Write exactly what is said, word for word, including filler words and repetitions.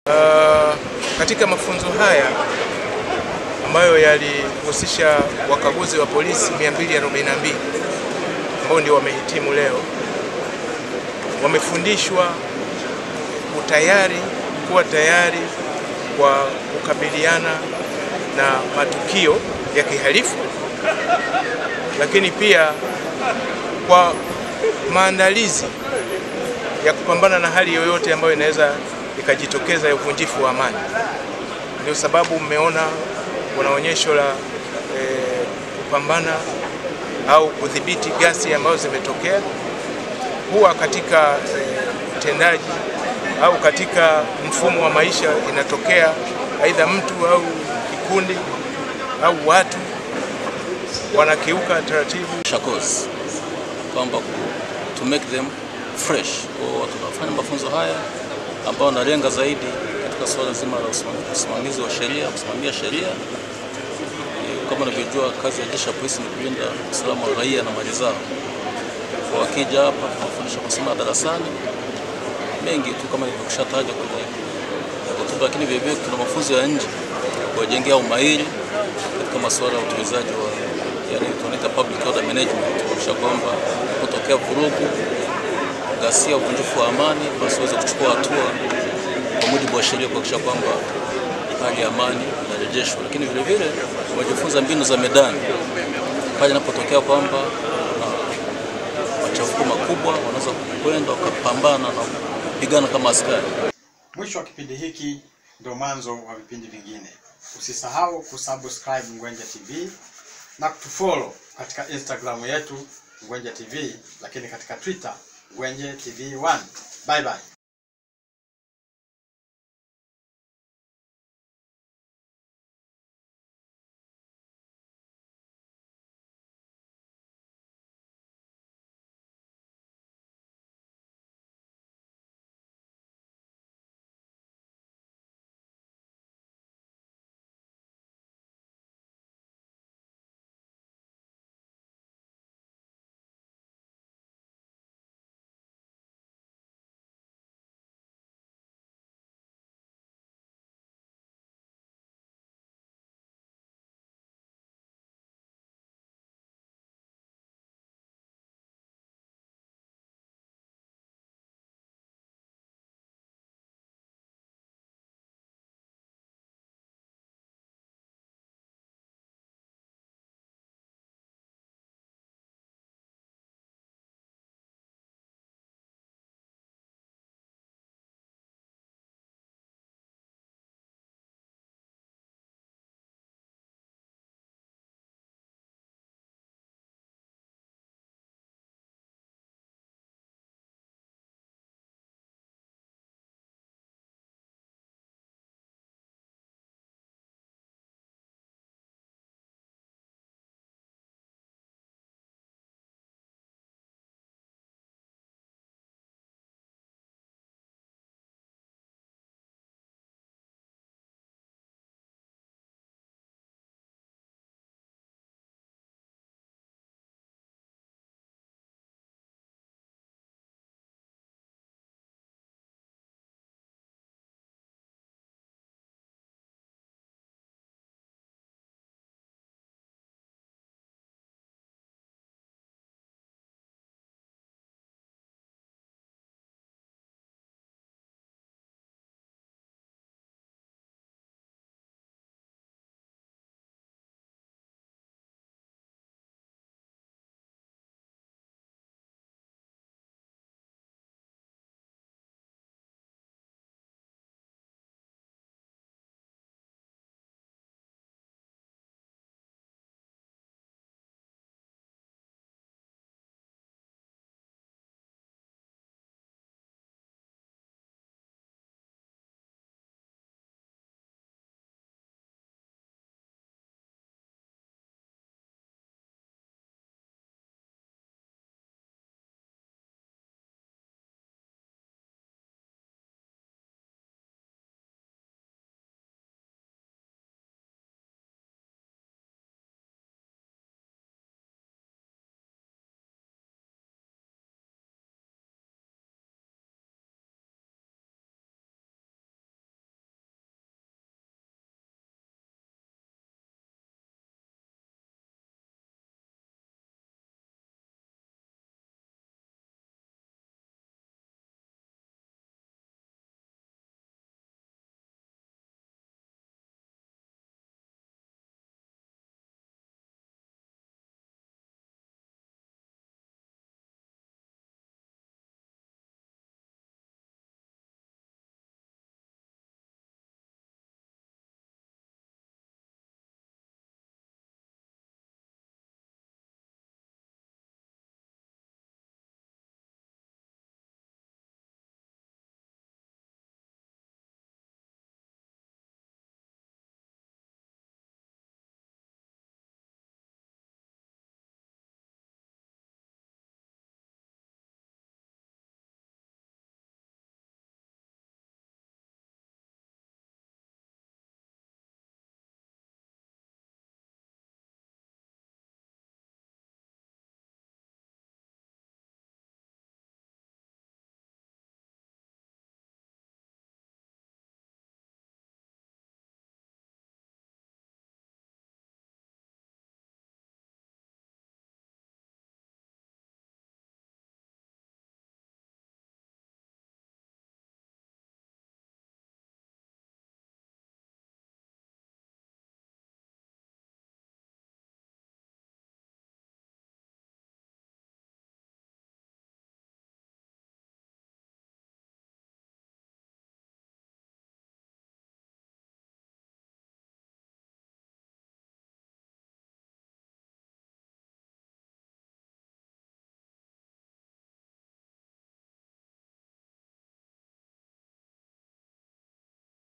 Uh, katika mafunzo haya ambayo yalihusisha wakaguzi wa polisi mia mbili arobaini na mbili ambao ndio wamehitimu leo, wamefundishwa utayari kuwa tayari kwa kukabiliana na matukio ya kihalifu, lakini pia kwa maandalizi ya kupambana na hali yoyote ambayo inaweza ikajitokeza ya uvunjifu wa amani. Ndio sababu mmeona kuna onyesho la e, kupambana au kudhibiti ghasia ambazo zimetokea. Huwa katika utendaji e, au katika mfumo wa maisha inatokea aidha mtu au kikundi au watu wanakiuka taratibu shakos kwamba to make them fresh. Kwa tunafanya mafunzo haya ambao nalenga zaidi katika swala zima la usimamizi wa sheria, kusimamia sheria. Kama unavyojua, kazi ya jeshi la polisi ni kulinda usalama wa raia na mali zao. Kwa wakija hapa tunafundisha kusoma darasani mengi tu kama nilivyokushataja kwenye hotuba, lakini vile vile tuna mafunzo ya nje kuwajengea umahiri katika masuala ya utekelezaji wa yani tunaita public order management, kwa kwamba kutokea vurugu, ghasia, uvunjifu wa amani, basi waweze kuchukua hatua kwa mujibu wa sheria kuhakikisha kwamba hali ya amani inarejeshwa. Lakini vile vile wajifunza mbinu za medani pale inapotokea kwamba na machafuko makubwa, wanaweza kwenda wakapambana na kupigana kama askari. Mwisho wa kipindi hiki ndio mwanzo wa vipindi vingine. Usisahau kusubscribe Ngwenje T V na kutufollow katika Instagram yetu Ngwenje T V, lakini katika Twitter Ngwenje T V one. Bye bye.